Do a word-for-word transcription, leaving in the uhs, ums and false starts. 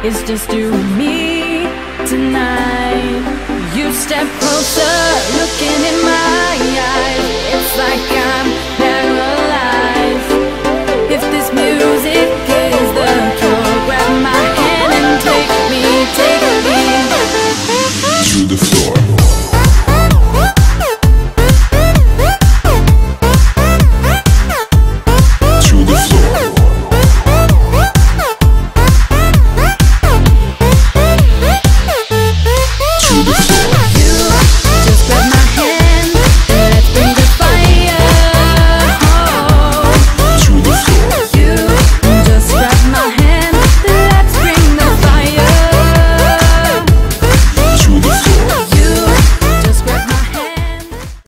It's just you and me tonight. You step closer, looking in my eyes. It's like I'm paralyzed. If this music is the cure, grab my hand and take me, take me to the floor.